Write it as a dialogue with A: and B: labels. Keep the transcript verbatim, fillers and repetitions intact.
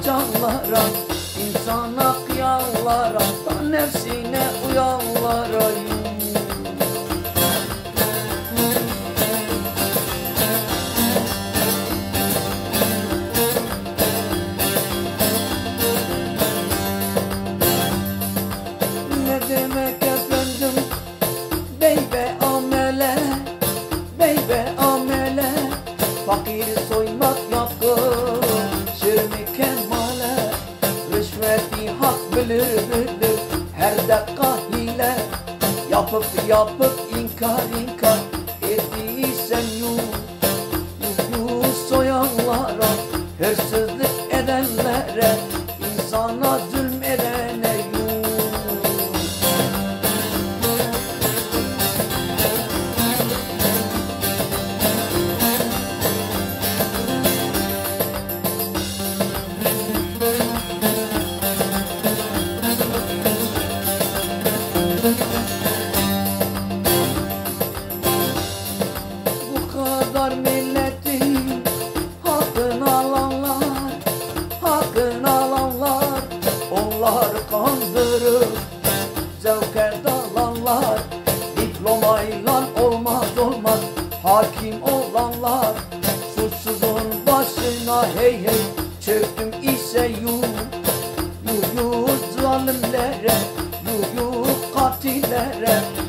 A: canlara, insana kıyarlara, da nefsine uyarlara. Ne demek efendim beybe amele, beybe amele, fakiri soymak yakışır mı kemale? Rüşveti hak bilir bilir, her dakika hile, yapıp yapıp inkar inkar ettiysen yuh, yuh yuh soyanlara, hırsızlık edenlere, insana zulmedene yuh. Bu kadar milletin hakkını alanlar, hakkını alanlar, onlar kandırır zevke dalanlar. Diplomayla olmaz olmaz hakim olanlar, suçsuzun başına hey hey çöktüm ise yuh, yuh yuh zalimlere, yuh yuh katillere.